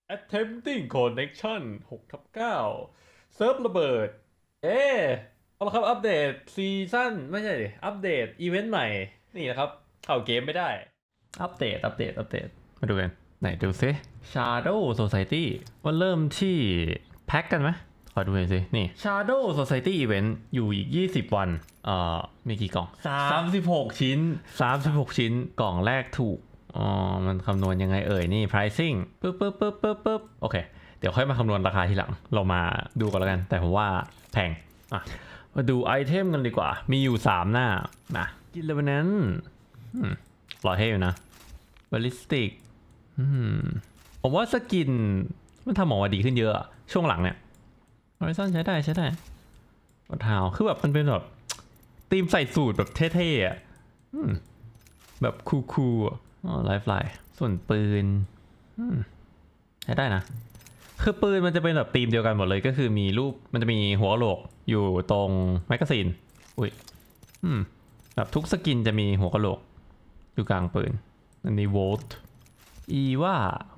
attempting connection 6/9เซิร์ฟระเบิดเอาละครับอัปเดตซีซั่นไม่ใช่ดิอัปเดตอีเวนต์ใหม่นี่นะครับเข้าเกมไม่ได้อัปเดตมาดูกันไหนดูซิ Shadow Society ว่าเริ่มที่แพ็กกันไหมขอดูหน่อยสินี่ Shadow Society Event อยู่อีก20วันมีกี่กล่อง36ชิ้นกล่องแรกถูกมันคำนวณยังไงนี่ pricing ปึ๊บโอเคเดี๋ยวค่อยมาคำนวณราคาทีหลังเรามาดูกันแล้วกันแต่ผมว่าแพงมาดูไอเทมกันดีกว่ามีอยู่3หน้ากินเลยวันนั้นหล่อเท่อยู่นะ ballistic ผมว่าสกินมันทำออกมาดีขึ้นเยอะช่วงหลังเนี่ย Horizon ใช้ได้รองเท้าคือแบบมันเป็นแบบธีมใส่สูตรแบบเท่ๆแบบคูลไลฟ์ไลน์ส่วนปืนใช้ได้นะคือปืนมันจะเป็นแบบธีมเดียวกันหมดเลยก็คือมีรูปมันจะมีหัวกะโหลกอยู่ตรงแมกกาซีนแบบทุกสกินจะมีหัวกะโหลกอยู่กลางปืนอันนี้โวลต์ว่า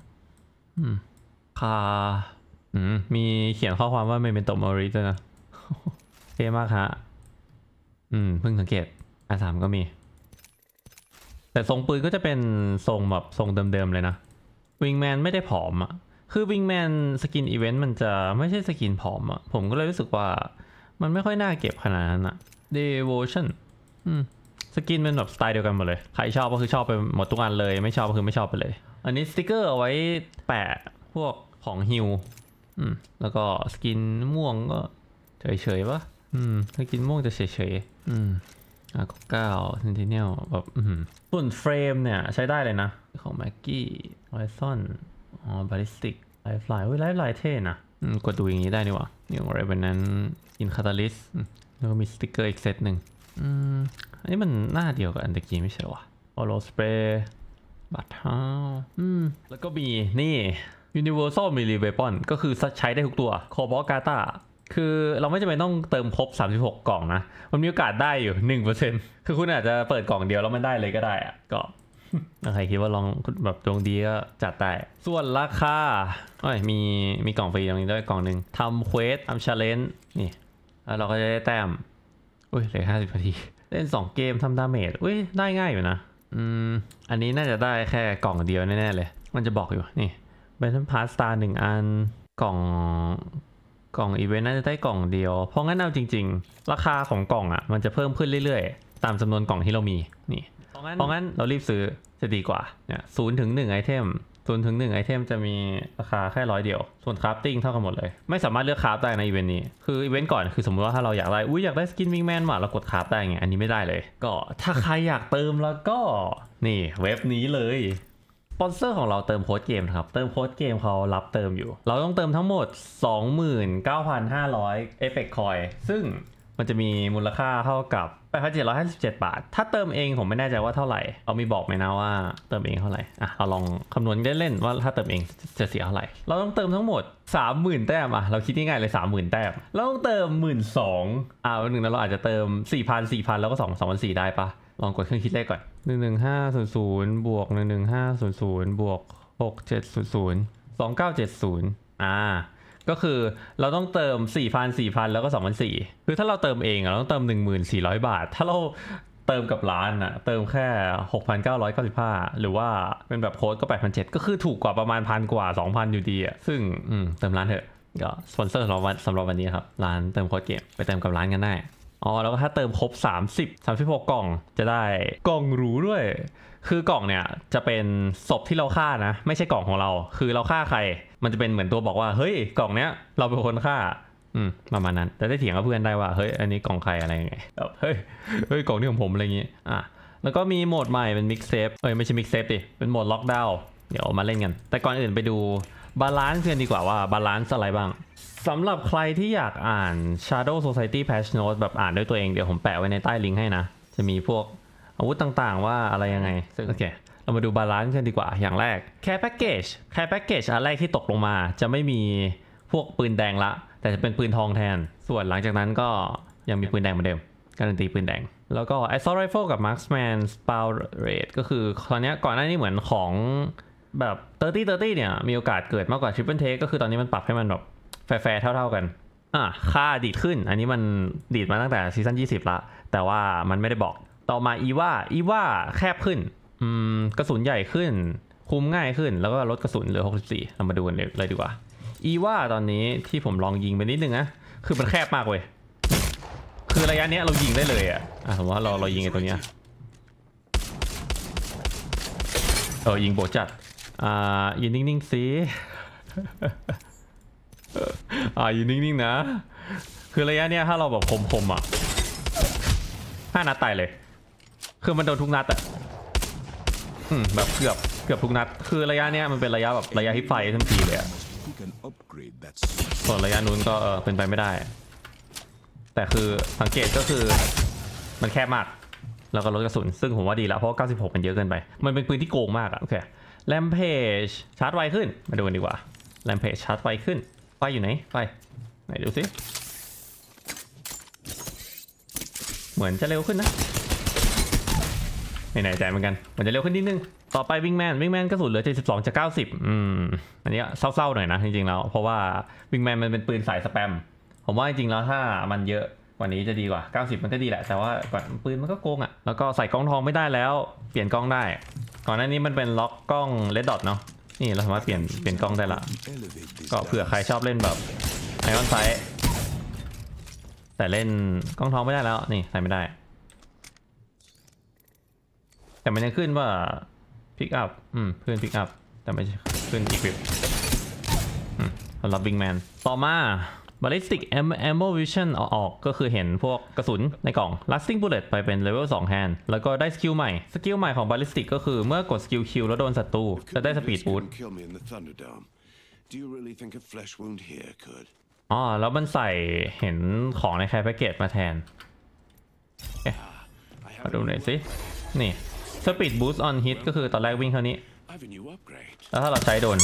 คามีเขียนข้อความว่าไม่เป็นตบมอริสด้วยนะเท่มากฮะเพิ่งสังเกตR3ก็มีแต่ทรงปืนก็จะเป็นทรงแบบทรงเดิมๆเลยนะวิงแมนไม่ได้ผอมคือวิงแมนสกินอีเวนต์มันจะไม่ใช่สกินผอมผมก็เลยรู้สึกว่ามันไม่ค่อยน่าเก็บขนาดนั้นDevotion สกินเป็นแบบสไตล์เดียวกันหมดเลยใครชอบก็คือชอบไปหมดทุกอันเลยไม่ชอบก็คือไม่ชอบไปเลยอันนี้สติกเกอร์เอาไว้แปะพวกของฮิลแล้วก็สกินม่วงก็เฉยๆปะสกินม่วงจะเฉยๆ9 Sentinel แบบส่วนเฟรมเนี่ยใช้ได้เลยนะของแม็กกี้ไวซอนบาลิสติกไลฟ์ไลน์ไลฟ์ไลน์เท่นะกดดูอย่างนี้ได้นี่วะอย่างไรแบบนั้นอินคาตาลิสแล้วก็มีสติกเกอร์อีกเซตหนึ่งอันนี้มันหน้าเดียวกับอันตะกี้ไม่ใช่หรอโอโลสเปรย์บัตเท้าแล้วก็มีนี่ Universal Melee Weapon ก็คือใช้ได้ทุกตัวโคบอลกาตาคือเราไม่จำเป็นต้องเติมครบ36กล่องนะมันมีโอกาสได้อยู่ 1% คือคุณอาจจะเปิดกล่องเดียวแล้วมันได้เลยก็ได้ก็ใครคิดว่าลองแบบดวงดีก็จัดได้ส่วนราคามีกล่องฟรีตรงนี้ด้วยกล่องหนึ่งทำเควสทำ challenge นี่แล้วเราก็จะได้แต้มเหลือ50 นาทีเล่น2เกมทำดาเมจได้ง่ายอยู่นะอันนี้น่าจะได้แค่กล่องเดียวแน่ๆเลยมันจะบอกอยู่นี่Battle Pass Star 1 อันกล่องอีเวนต์น่าจะได้กล่องเดียวเพราะงั้นเอาจริงๆราคาของกล่องมันจะเพิ่มขึ้นเรื่อยๆตามจำนวนกล่องที่เรามีนี่เพราะงั้นเรารีบซื้อจะดีกว่าเนี่ย0 ถึง 1ไอเทม0 ถึง 1ไอเทมจะมีราคาแค่100เดียวส่วนคราฟติ้งเท่ากันหมดเลยไม่สามารถเลือกคราฟได้ในอีเวนต์นี้คืออีเวนต์ก่อนคือสมมติว่าถ้าเราอยากได้สกินวิงแมนมาเรากดคราฟได้ไงอันนี้ไม่ได้เลยก็ถ้าใครอยากเติมแล้วก็นี่เว็บนี้เลยสปอนเซอร์ของเราเติมโค้ดเกมครับเติมโค้ดเกมเขารับเติมอยู่เราต้องเติมทั้งหมด 29,500 เอฟเฟกต์คอยซึ่งมันจะมีมูลค่าเท่ากับ 8,757 บาทถ้าเติมเองผมไม่แน่ใจว่าเท่าไหร่เอามีบอกไหมนะว่าเติมเองเท่าไหร่เราลองคำนวณเล่นๆว่าถ้าเติมเองจะเสียเท่าไหร่เราต้องเติมทั้งหมด 30,000 แต้มเราคิดง่ายๆเลย 30,000 แต้มเราต้องเติม 12,000วันหนึ่งนะเราอาจจะเติม 4,000 แล้วก็ 2,400 ได้ปะลองกดเครื่องคิดเลขก่อน11500บวก11500บวก6700 2970ก็คือเราต้องเติม 4,000 แล้วก็ 2,400คือถ้าเราเติมเองเราต้องเติม 1,400 บาทถ้าเราเติมกับร้านเติมแค่ 6,995 หรือว่าเป็นแบบโค้ดก็ 8,700 ก็คือถูกกว่าประมาณ1,000 กว่า 2,000 อยู่ดีซึ่งเติมร้านเถอะก็สปอนเซอร์สำหรับวันนี้ครับร้านเติมโค้ดเกมไปเติมกับร้านกันได้แล้วก็ถ้าเติมครบ36กล่องจะได้กล่องหรูด้วยคือกล่องเนี่ยจะเป็นศพที่เราฆ่านะไม่ใช่กล่องของเราคือเราฆ่าใครมันจะเป็นเหมือนตัวบอกว่าเฮ้ยกล่องเนี้ยเราเป็นคนฆ่าประมาณนั้นแต่ได้เถียงกับเพื่อนได้ว่าเฮ้ยอันนี้กล่องใครอะไรยังไงเฮ้ยกล่องนี้ของผมอะไรอย่างงี้แล้วก็มีโหมดใหม่เป็นมิกเซฟไม่ใช่มิกเซฟดิเป็นโหมดล็อกดาวน์เดี๋ยวมาเล่นกันแต่ก่อนอื่นไปดูบาลานซ์กันดีกว่าว่าบาลานซ์อะไรบ้างสำหรับใครที่อยากอ่าน Shadow Society Patch Notes แบบอ่านด้วยตัวเองเดี๋ยวผมแปะไว้ในใต้ลิงก์ให้นะจะมีพวกอาวุธต่างๆว่าอะไรยังไงซึ่งโอเคเรามาดูบาลานซ์กันดีกว่าอย่างแรกแค่แพ็กเกจอันแรกที่ตกลงมาจะไม่มีพวกปืนแดงละแต่จะเป็นปืนทองแทนส่วนหลังจากนั้นก็ยังมีปืนแดงเหมือนเดิมการันตีปืนแดงแล้วก็ Assault Rifle กับ Marksman Spout Rate ก็คือตอนนี้ก่อนหน้านี้เหมือนของแบบ30เนี่ยมีโอกาสเกิดมากกว่า Triple Take ก็คือตอนนี้มันปรับให้มันแบบแฟร์เท่ากันค่าดีดขึ้นอันนี้มันดีดมาตั้งแต่ซีซั่น20ละแต่ว่ามันไม่ได้บอกต่อมาอีว่าแคบขึ้นกระสุนใหญ่ขึ้นคุมง่ายขึ้นแล้วก็ลดกระสุนเหลือ64เรามาดูกันเลยดีกว่าอีว่าตอนนี้ที่ผมลองยิงไปนิดนึงนะคือมันแคบมากเว้ยคือระยะเนี้ยเรายิงได้เลยสมมติว่าเรายิงไอ้ตัวเนี้ยยิงโบจัดยืนนิ่งๆสิยืนนิ่งๆนะคือระยะเนี้ยถ้าเราแบบคม5 นัดตายเลยคือมันโดนทุกนัดแบบเกือบทุกนัดคือระยะเนี้ยมันเป็นระยะแบบระยะฮิปไฟทั้งทีเลยส่วนระยะนู้นก็เป็นไปไม่ได้แต่คือสังเกตก็คือมันแคบมากแล้วก็ลดกระสุนซึ่งผมว่าดีแล้วเพราะ96มันเยอะเกินไปมันเป็นปืนที่โกงมากโอเคแรมเพจชาร์จไวขึ้นมาดูกันดีกว่าแรมเพจชาร์จไวขึ้นไฟอยู่ไหนไฟไหนดูสิเหมือนจะเร็วขึ้นนะไม่แน่ใจเหมือนกันมันจะเร็วขึ้นนิดนึงต่อไปวิ่งแมนกระสุนเหลือ72จาก90อันนี้เศร้าๆหน่อยนะจริงๆแล้วเพราะว่าวิ่งแมนมันเป็นปืนสายสแปมผมว่าจริงๆแล้วถ้ามันเยอะกว่านี้จะดีกว่า90มันก็ดีแหละแต่ว่าปืนมันก็โกงแล้วก็ใส่กล้องทองไม่ได้แล้วเปลี่ยนกล้องได้ก่อนหน้านี้มันเป็นล็อกกล้องเลดดอทเนาะนี่เราสามารถเปลี่ยนกล้องได้ละก็เผื่อใครชอบเล่นแบบไอออนไซต์แต่เล่นกล้องทองไม่ได้แล้วนี่ใส่ไม่ได้แต่มันยังขึ้นว่าพิกอัพเพื่อนพิกอัพแต่ไม่ขึ้นอีกวิปสำหรับวิงแมนต่อมา ballistic ammo vision ออกก็คือเห็นพวกกระสุนในกล่อง lasting bullet ไปเป็น level 2 แทนแล้วก็ได้สกิลใหม่ของ ballistic ก็คือเมื่อกดสกิลคิวแล้วโดนศัตรูจะได้ speed boost แล้วมันใส่เห็นของในแคร์แพ็กเกจมาแทนมาดูหน่อยสินี่ speed boost on hit ก็คือตอนแรกวิ่งเท่านี้แล้วถ้าเราใช้โดน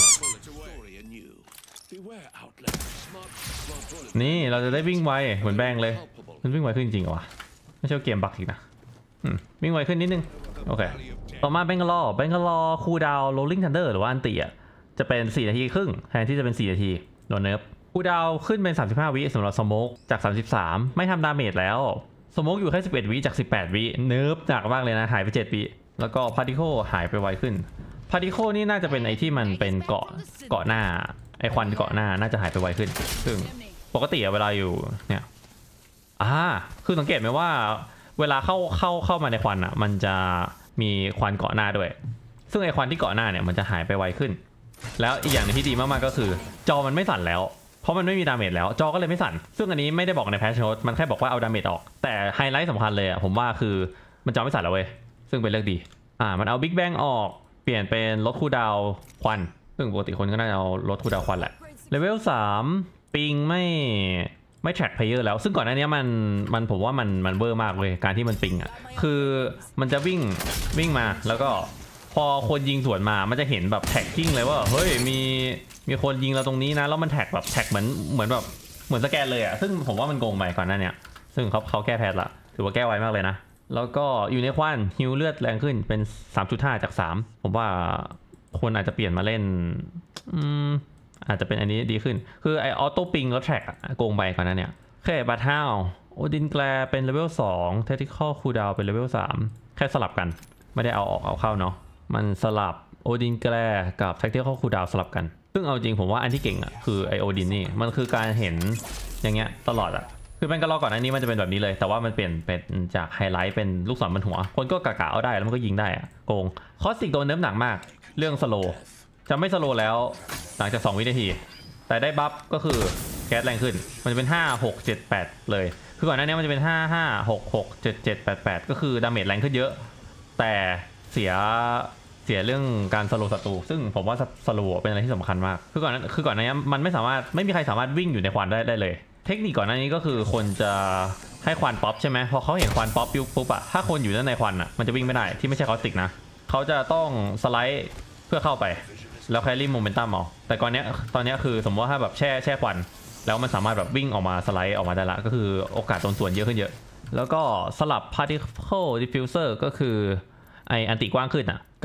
นี่เราจะได้วิ่งไวเหมือนแบงเลยมันวิ่งไวขึ้นจริงเหรอวะไม่ใช่เกมบั๊กอีกนะวิ่งไวขึ้นนิดนึงโอเคต่อมาแบงกาลอคูลดาวน์โรลลิ่งทันเดอร์หรือว่าอันติจะเป็น4 นาทีครึ่งแทนที่จะเป็น4 นาทีโดนเนิร์ฟคูลดาวน์ขึ้นเป็น35 วิสำหรับสโมกจาก33ไม่ทำดาเมจแล้วสโมกอยู่แค่11 วิจาก18 วิเนิร์ฟหนักมากเลยนะหายไป7 วิแล้วก็พาร์ติโคหายไปไวขึ้นพาร์ติโคนี่น่าจะเป็นไอที่มันเป็นเกาะหน้าไอควันเกาะหน้าน่าจะหายไปไวขึ้นซึ่งปกติเวลาอยู่เนี่ยคือสังเกตไหมว่าเวลาเข้ามาในควันมันจะมีควันเกาะหน้าด้วยซึ่งไอควันที่เกาะหน้าเนี่ยมันจะหายไปไวขึ้นแล้วอีกอย่างนึงที่ดีมากๆก็คือจอมันไม่สั่นแล้วเพราะมันไม่มีดาเมจแล้วจอก็เลยไม่สั่นซึ่งอันนี้ไม่ได้บอกในแพทช์โน้ตมันแค่บอกว่าเอาดาเมจออกแต่ไฮไลท์สำคัญเลยผมว่าคือมันจอไม่สั่นแล้วเว้ยซึ่งเป็นเรื่องดีมันเอาบิ๊กแบงออกเปลี่ยนเป็นลดคูลดาวน์ควันซึ่งปกติคนก็น่าจะเอาลดคูลดาวน์ควันแหละเลเวล3ปิงไม่แทร็กเพลเยอร์แล้วซึ่งก่อนหน้านี้มันผมว่ามันเวอร์มากเลยการที่มันปิงคือมันจะวิ่งมาแล้วก็พอคนยิงสวนมามันจะเห็นแบบแท็กกิ้งเลยว่าเฮ้ยมีคนยิงเราตรงนี้นะแล้วมันแท็กแบบแท็กเหมือนแบบเหมือนสแกนเลยซึ่งผมว่ามันโกงไปก่อนหน้านี้ซึ่งเขาแก้แพทละถือว่าแก้ไวมากเลยนะแล้วก็อยู่ในควันฮิวเลือดแรงขึ้นเป็น 3.5 จาก 3ผมว่าคนอาจจะเปลี่ยนมาเล่นอาจจะเป็นอันนี้ดีขึ้นคือไอออโต้ปิงแล้วแทร็กโกงไปก่อนนั้นเนี่ยแค่บัตเท้าโอดินแกลเป็นเลเวล2เทคนิคอลคูลดาวน์เป็นเลเวล3แค่สลับกันไม่ได้เอาออกเอาเข้าเนาะมันสลับโอดินแกลกับเทคนิคอลคูลดาวน์สลับกันซึ่งเอาจริงผมว่าอันที่เก่งคือไอโอดินนี่มันคือการเห็นอย่างเงี้ยตลอดคือเป็นกระรอกก่อนอันนี้มันจะเป็นแบบนี้เลยแต่ว่ามันเปลี่ยนเป็นจากไฮไลท์เป็นลูกศรบนหัวคนก็กะเอาได้แล้วมันก็ยิงได้โกงคอสติกโดนเนิร์ฟหนักมากเรื่องสโลจะไม่สโลแล้วหลังจาก2 วินาทีแต่ได้บัฟก็คือแก๊สแรงขึ้นมันจะเป็น5 6 7 8เลยคือก่อนหน้านี้มันจะเป็น5 5 6 6 7 7 8 8ก็คือดาเมจแรงขึ้นเยอะแต่เสียเรื่องการสโลศัตรูซึ่งผมว่าสโลเป็นอะไรที่สำคัญมากคือก่อนหน้านี้มันไม่มีใครสามารถวิ่งอยู่ในควันได้เลยเทคนิคก่อนหน้านี้ก็คือคนจะให้ควันป๊อปใช่ไหมพอเขาเห็นควันป๊อปปุ๊บถ้าคนอยู่ด้านในควันมันจะวิ่งไม่ได้ที่ไม่ใช่คอสติกนะเขาจะต้องสไลด์เพื่อเข้าไปแล้วแครี่โมเมนตัมเอาแต่ตอนนี้คือสมมติว่าถ้าแบบแช่ควันแล้วมันสามารถแบบวิ่งออกมาสไลด์ออกมาได้ละก็คือโอกาสโดนส่วนเยอะขึ้นเยอะแล้วก็สลับ particle diffuser ก็คือไออันติกว้างขึ้นกับ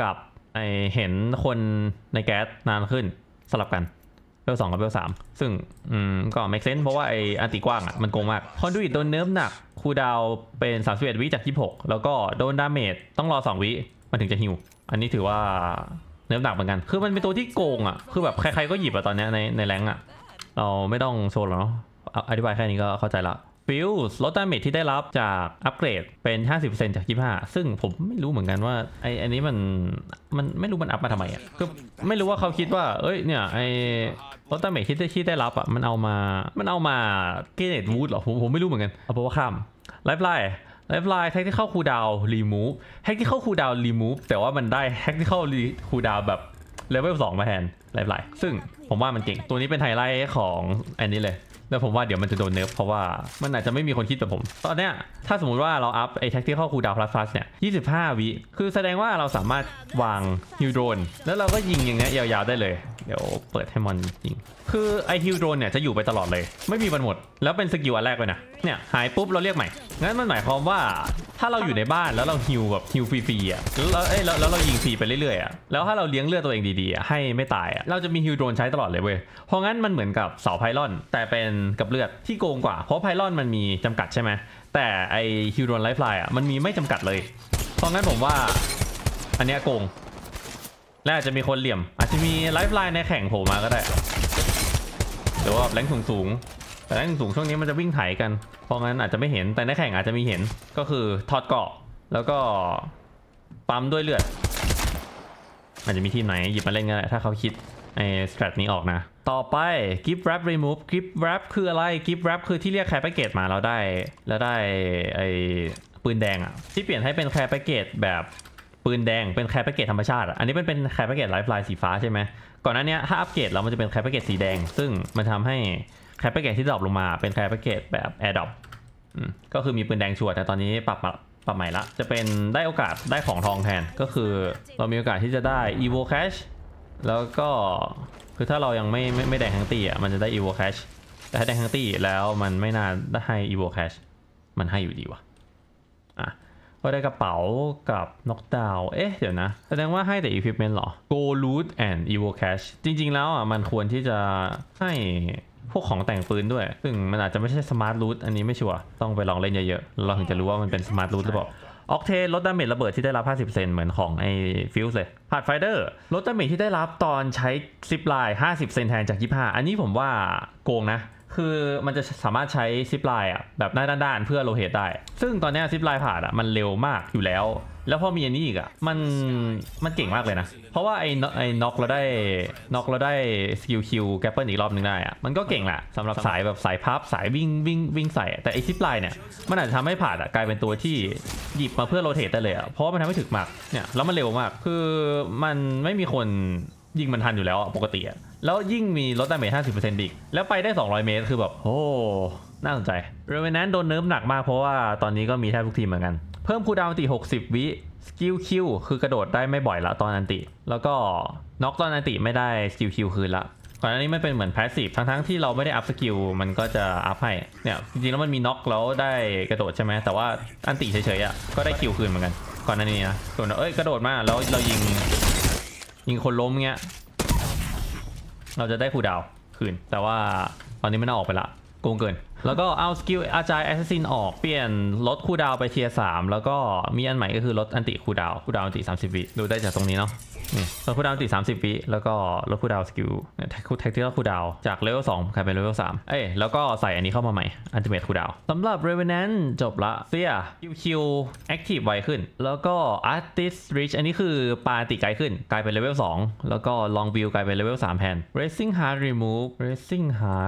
เห็นคนในแก๊สนานขึ้นสลับกันเวล 2กับเวล 3ซึ่งก็ make sense เพราะว่าไออันติกว้างอ่ะมันโกงมากคอนดูอิตโดนเนิร์ฟหนักคูลดาวน์เป็น31 วิจาก26แล้วก็โดนดาเมจต้องรอ2 วิมันถึงจะฮิวอันนี้ถือว่าเนิร์ฟหนักเหมือนกันคือมันเป็นตัวที่โกงอ่ะคือแบบใครๆก็หยิบอ่ะตอนนี้ในแรงอ่ะเราไม่ต้องโชว์หรอกเนาะอธิบายแค่นี้ก็เข้าใจละฟิลส์ลดดาเมจที่ได้รับจากอัปเกรดเป็น 50% จาก 25ซึ่งผมไม่รู้เหมือนกันว่าอันนี้มันไม่รู้มันอัพมาทำไมอ่ะคือไม่รู้ว่าเขาคิดว่าเอ้ยเนี่ยลดดาเมจที่ได้รับอ่ะมันเอามาเกเนตวูดหรอผมไม่รู้เหมือนกันเอาเพราะว่าข้ามไลฟ์ไลน์แท็กที่เข้าคูลดาวน์รีมูฟแท็กที่เข้าคูลดาวน์รีมูฟแต่ว่ามันได้แท็กที่เข้าคูลดาวน์แบบเลเวล 2มาแทนไลฟ์ไลน์ซึ่งผมว่ามันเก่งตัวนี้เป็นไฮไลท์ของอันนี้เลยแล้วผมว่าเดี๋ยวมันจะโดนเนิร์ฟเพราะว่ามันอาจจะไม่มีคนคิดแบบผมตอนเนี้ยถ้าสมมุติว่าเราอัพไอ้แท็กที่เข้าคูลดาวน์พลัสเนี่ย25 วิคือแสดงว่าเราสามารถวางฮิวโดรนแล้วเราก็ยิงอย่างเงี้ยยาวๆได้เลยเดี๋ยวเปิดให้มันยิงคือไอฮิวโดรนเนี่ยจะอยู่ไปตลอดเลยไม่มีวันหมดแล้วเป็นสกิลอันแรกเลยนะเนี่ยหายปุ๊บเราเรียกใหม่งั้นมันหมายความว่าถ้าเราอยู่ในบ้านแล้วเราฮิวแบบฮิวฟรีๆอ่ะแล้วเรายิงฟรีไปเรื่อยๆอ่ะแล้วถ้าเราเลี้ยงเลือดตัวเองดีๆให้ไม่ตายอ่ะเราจะมีฮิวโดรนใช้ตลอดเลยเว้ยเพราะงั้นมันเหมือนกับเสาไพลอนแต่เป็นกับเลือดที่โกงกว่าเพราะไพลอนมันมีจำกัดใช่ไหมแต่ไอฮิวโดรนไลฟ์ไลน์อ่ะมันมีไม่จำกัดเลยเพราะงั้นผมว่าอันเนี้ยโกงและอาจจะมีคนเหลี่ยมอาจจะมีไลฟ์ไลน์ในแข่งโผล่มาก็ได้หรือว่าแรงสูงแต่แรงสูงช่วงนี้มันจะวิ่งไถกันเพราะงั้นอาจจะไม่เห็นแต่ในแข่งอาจจะมีเห็นก็คือถอดเกราะแล้วก็ปั๊มด้วยเลือดอาจจะมีทีมไหนหยิบมาเล่นกันแหละถ้าเขาคิดไอ้สแตรทนี้ออกนะต่อไป Gift Wrap Remove Gift Wrap คืออะไร Gift Wrap คือที่เรียกแคร์แพ็กเกจมาแล้วได้ไอ้ปืนแดงอ่ะที่เปลี่ยนให้เป็นแคร์แพ็กเกจแบบปืนแดงเป็นแคร์แพ็กเกจธรรมชาติอันนี้เป็นแคร์แพ็กเกจไลฟ์ไลน์สีฟ้าใช่ไหมก่อนหน้านี้ถ้าอัปเกรดแล้วมันจะเป็นแคร์แพ็กเกจสีแดงซึ่งมันทำให้แคร์แพ็กเกจที่ดรอปลงมาเป็นแคร์แพ็กเกจแบบแอร์ดรอปก็คือมีปืนแดงชัวร์แต่ตอนนี้ปรับใหม่ละจะเป็นได้โอกาสได้ของทองแทนก็คือเรามีโอกาสที่จะได้ Evo Cash แล้วก็คือถ้าเรายังไม่แดงทั้งตีอ่ะมันจะได้ Evo Cash แต่ถ้าแดงทั้งตีแล้วมันไม่น่าได้ให้ Evo Cash มันให้อยู่ดีวะก็ได้กระเป๋ากับ Knockdown เดี๋ยวนะแสดงว่าให้แต่ Equipment หรอ Go Loot and Evo Cash จริงๆแล้วมันควรที่จะให้พวกของแต่งปืนด้วยซึ่งมันอาจจะไม่ใช่ Smart Loot อันนี้ไม่ชัวร์ต้องไปลองเล่นเยอะๆเราถึงจะรู้ว่ามันเป็น Smart Loot หรือเปล่าออกเทนลดดาเมจระเบิดที่ได้รับ 50% เหมือนของไอ้ฟิวส์เลยพาดไฟเดอร์ลดดาเมจที่ได้รับตอนใช้ซิปไลน์ 50% แทนจาก 25อันนี้ผมว่าโกงนะคือมันจะสามารถใช้ซิปไลน์แบบหน้าด้านๆเพื่อโรเตทได้ซึ่งตอนนี้ซิปไลน์ผ่านมันเร็วมากอยู่แล้วพอมีอันนี้อีกมันเก่งมากเลยนะเพราะว่าไอ้น็อกเราได้สกิลคิวแกปเปิลอีกรอบนึงได้มันก็เก่งแหละสำหรับสายแบบสายพับสายวิ่งใส่แต่ไอ้ซิปไลน์เนี่ยมันอาจจะทำให้ผ่านกลายเป็นตัวที่หยิบมาเพื่อโรเตทได้เลยเพราะว่ามันทำให้ถึกมากเนี่ยแล้วมันเร็วมากคือมันไม่มีคนยิงมันทันอยู่แล้วปกติแล้วยิ่งมีลดดาเมจ 50% อีกแล้วไปได้200 เมตรคือแบบโอ้น่าสนใจเรเวนแนนต์โดนเนิร์ฟหนักมากเพราะว่าตอนนี้ก็มีแทบทุกทีมเหมือนกันเพิ่มคูลดาวน์อันติ60 วิสกิลคิวคือกระโดดได้ไม่บ่อยละตอนอันติแล้วก็น็อกตอนอันติไม่ได้สกิลคิวคืนละก่อนหน้านี้มันเป็นเหมือนแพสซีฟทั้งที่เราไม่ได้อัพสกิลมันก็จะอัพให้เนี่ยจริงๆแล้วมันมีน็อกแล้วได้กระโดดใช่ไหมแต่ว่าอันติเฉยๆก็ได้คิวคืนเหมือนกันก่อนหน้านี้นะส่วนกระโดดมาแล้วเรายิงคนล้มเงี้ยเราจะได้คูลดาวน์คืนแต่ว่าตอนนี้มันออกไปละโกงเกินแล้วก็เอาสกิลอาจายแอสซัสซินออกเปลี่ยนลดคูลดาวน์ไปเทียร์3แล้วก็มีอันใหม่ก็คือลดอันติคูลดาวน์อันติ30 วิดูได้จากตรงนี้เนาะนี่ลดคูลดาวน์อันติ30 วิแล้วก็ลดคูลดาวน์สกิลแท็กที่คูลดาวน์จากเลเวล2กลายเป็นเลเวล3แล้วก็ใส่อันนี้เข้ามาใหม่อัลติเมทคูลดาวน์สำหรับ Revenant จบละเสียคิวแอคทีฟไวขึ้นแล้วก็ Artist Reach อันนี้คือปาติไกลขึ้นกลายเป็นเลเวล2แล้วก็ Long View กลายเป็นเลเวล3แทน Racing Heart Remove Racing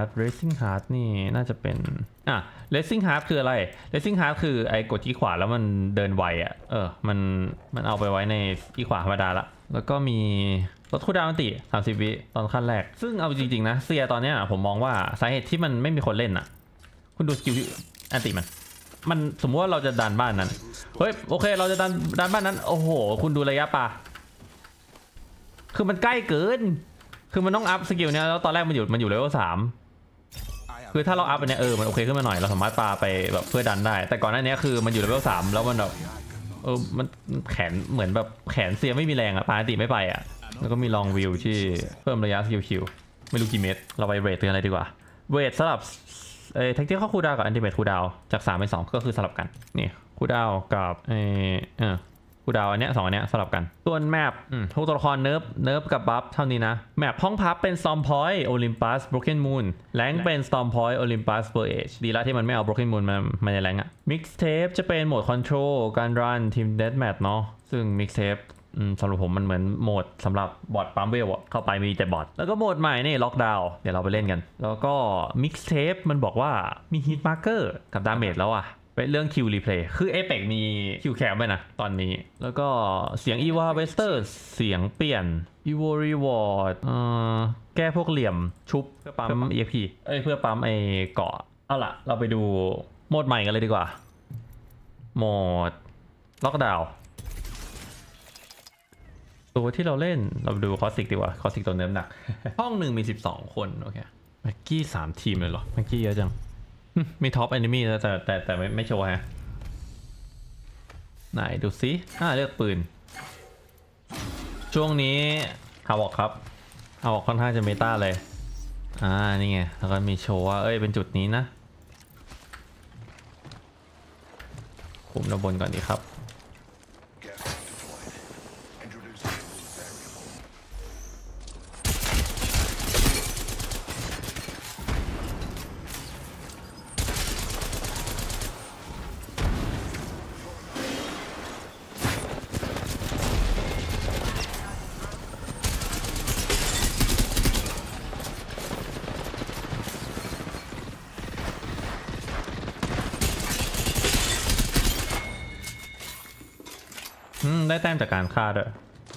Heart นี่น่าจะเป็นRacing Heart คืออะไร Racing Heart คือไอ้กดที่ขวาแล้วมันเดินไวมันเอาไปไว้ในที่ขวาธรรมดาละแล้วก็มีลดคูลดาวน์อันติ30 วิตอนขั้นแรกซึ่งเอาจริงๆนะเซียตอนนี้ผมมองว่าสาเหตุที่มันไม่มีคนเล่นคุณดูสกิลอันติมันสมมติว่าเราจะดันบ้านนั้นโอเคเราจะดันบ้านนั้นโอ้โหคุณดูระยะปาคือมันใกล้เกินคือมันต้องอัพสกิลเนี้ยแล้วตอนแรกมันอยู่เลเวล3คือถ้าเราอัพอันเนี้ยมันโอเคขึ้นมาหน่อยเราสามารถปาไปแบบเพื่อดันได้แต่ก่อนหน้านี้คือมันอยู่เลเวล3แล้วมันแบบมันแขนเหมือนแบบแขนเสียไม่มีแรงอะปกติไม่ไปอะแล้วก็มีลองวิวที่เพิ่มระยะคิวไม่รู้กี่เมตรเราไปเรทอะไรดีกว่าเรทสลับแท็กที่เข้าคูดาวกับอันติเมทคูดาวจาก3เป็น2ก็คือสลับกันนี่คูดาวกับคูดาวอันเนี้ย2อันเนี้ยสลับกันส่วนแมปทุกตัวละครเนิร์ฟกับบัฟเท่านี้นะแมปห้องพับเป็น Storm Point Olympus Broken Moon แรงเป็น Storm Point Olympus Verge ดีแล้วที่มันไม่เอา Broken Moon มาในแรงอะ Mixtape จะเป็นโหมด Control การ Run Team Deathmatch เนาะซึ่ง Mixtape สำหรับผมมันเหมือนโหมดสำหรับบอทปั๊มเวลเข้าไปมีแต่บอทแล้วก็โหมดใหม่นี่ล็อกดาวน์เดี๋ยวเราไปเล่นกันแล้วก็ Mixtape มันบอกว่ามี Hit Marker กับ Damage แล้วอะเป็นเรื่องคิวรีเพลย์คือ Apex มีคิวแคมไปนะตอนนี้แล้วก็เสียง Eva Wester เสียงเปลี่ยน Evo Reward แก้พวกเหลี่ยมชุบเพื่อปั๊ม EXP เพื่อปั๊มเกาะเอาล่ะเราไปดูโหมดใหม่กันเลยดีกว่าโหมดล็อกดาวน์ตัวที่เราเล่นเราดูคอสติกดีกว่าคอสติกตัวเนื้อหนัก ห้องหนึ่งมี12คนโอเคแม็กกี้3ทีมเลยเหรอแม็กกี้เยอะจังมีท็อปแอนิมี่นะแต่ไม่โชว์ฮะไหนดูซิเลือกปืนช่วงนี้ฮาวอกครับฮาวอกค่อนข้างจะเมตาเลยนี่ไงแล้วก็มีโชว์ว่าเป็นจุดนี้นะคุมด้านบนก่อนดีครับได้แต้มจากการฆ่าด้วย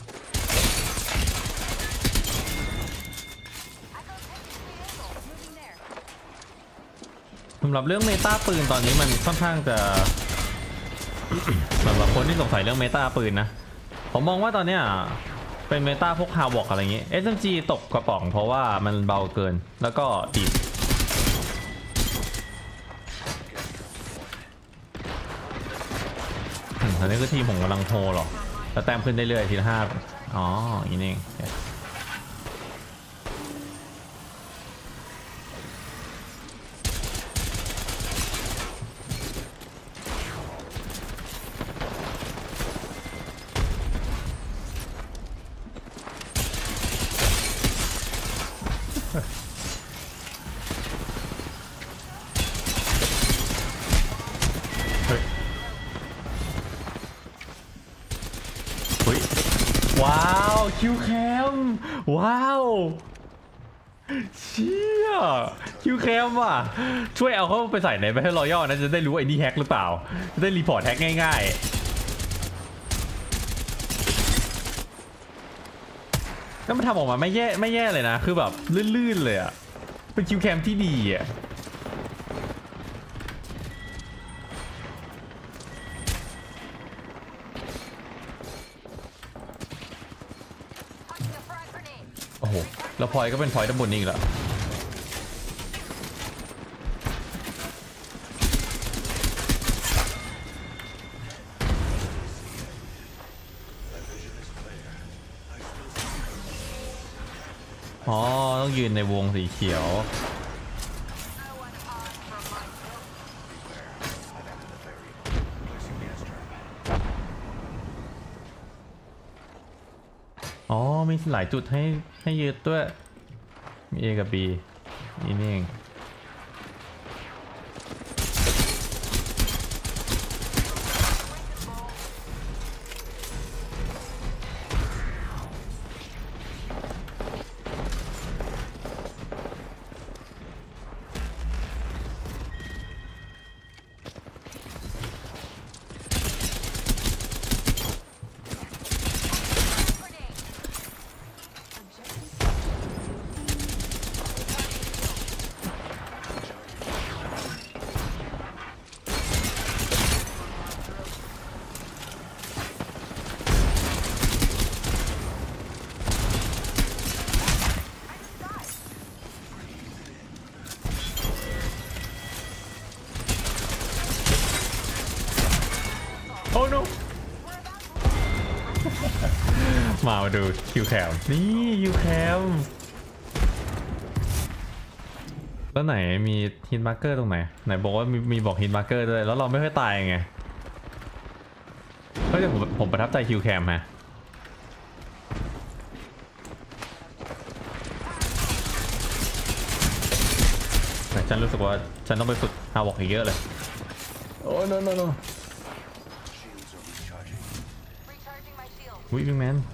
สำหรับเรื่องเมตาปืนตอนนี้มันค่อนข้างจะ สำหรับคนที่สงสัยเรื่องเมตาปืนนะผมมองว่าตอนเนี้ยเป็นเมตาพวกฮาวอกอะไรอย่างงี้ SMG ตกกระป๋องเพราะว่ามันเบาเกินแล้วก็ติดตอนนี้คือทีมผมกำลังโฮหรอแล้วแต้มขึ้นได้เรื่อยทีละ5อย่างนี้เองว้าวคิวแคมว้าวเชี่ยคิวแคมว่ะช่วยเอาเขาไปใส่ใน Battle Royale นะจะได้รู้ไอ้นี่แฮกหรือเปล่าจะได้รีพอร์ตแฮกง่ายๆแล้วมันทำออกมาไม่แย่เลยนะคือแบบลื่นๆเลยอ่ะเป็นคิวแคมที่ดีอ่ะโอ้โหแล้วพลอยก็เป็นพลอยด้านบนนี่อีกแล้วต้องยืนในวงสีเขียวมีหลายจุดให้ยืดด้วยมี A กับ B นี่เองมาดูคิวแคมนี่คิวแคมแล้วไหนมีฮิตมาร์เกอร์ตรงไหนไหนบอกว่ามีบอกฮิตมาร์เกอร์ด้วยแล้วเราไม่ค่อยตายไงเฮ้ยแต่ผมประทับใจคิวแคมฮะแต่ฉันรู้สึกว่าฉันต้องไปฝึกฮาวอกอีกเยอะเลยโอ้ no วิงแมน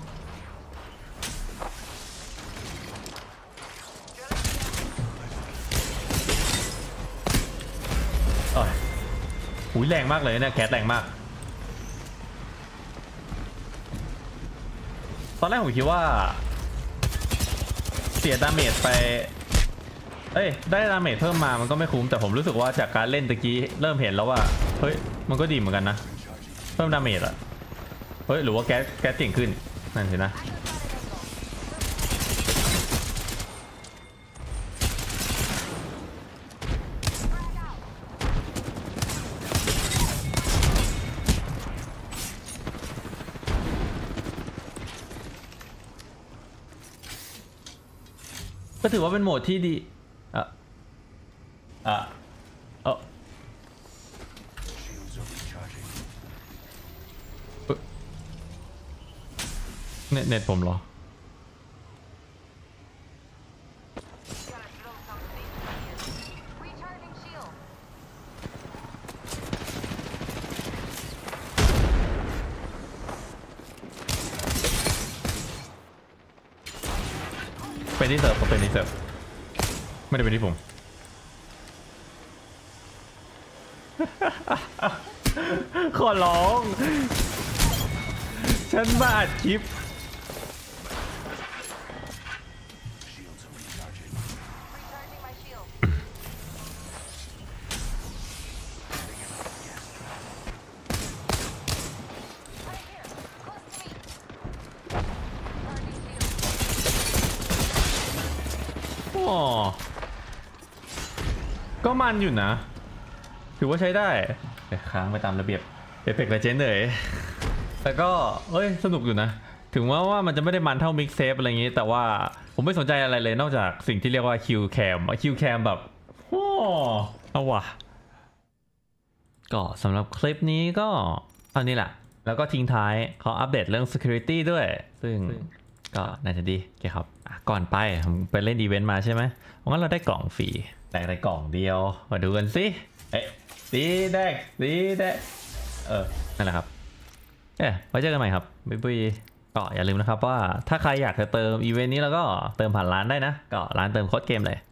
อุ้ยแรงมากเลยเนี่ยแคสแรงมากตอนแรกผมคิดว่าเสียดาเมจไปได้ดาเมจเพิ่มมามันก็ไม่คุ้มแต่ผมรู้สึกว่าจากการเล่นตะกี้เริ่มเห็นแล้วว่าเฮ้ยมันก็ดีเหมือนกันนะเพิ่มดาเมจอะเฮ้ยหรือว่าแก๊สเก่งขึ้นนั่นสินะก็ถือว่าเป็นโหมดที่ดีเน็ตผมเหรอเป็นที่เสิร์ฟเป็นที่เสิร์ฟไม่ได้เป็นที่ผมขอร้องฉันมาอัดคลิปก็มันอยู่นะถือว่าใช้ได้แต่ค้างไปตามระเบียบเอฟเฟกต์เลเจนด์เลยแต่ก็สนุกอยู่นะถึงว่ามันจะไม่ได้มันเท่ามิกเซฟอะไรอย่างนี้แต่ว่าผมไม่สนใจอะไรเลยนอกจากสิ่งที่เรียกว่าคิวแคมแบบโอ้เอาว่ะก็สำหรับคลิปนี้ก็เท่านี้แหละแล้วก็ทิ้งท้ายเขาอัปเดตเรื่อง security ด้วยซึ่งก็น่าจะดีโอเคครับก่อนผมไปเล่นอีเวนต์มาใช่ไหมงั้นเราได้กล่องฟรีแต่ในกล่องเดียวมาดูกันสิสีแดงนั่นแหละครับไว้เจอกันใหม่ครับบ๊ายบายก็อย่าลืมนะครับว่าถ้าใครอยากจะเติมอีเวนต์นี้แล้วก็เติมผ่านร้านได้นะก็ร้านเติมโค้ดเกมเลย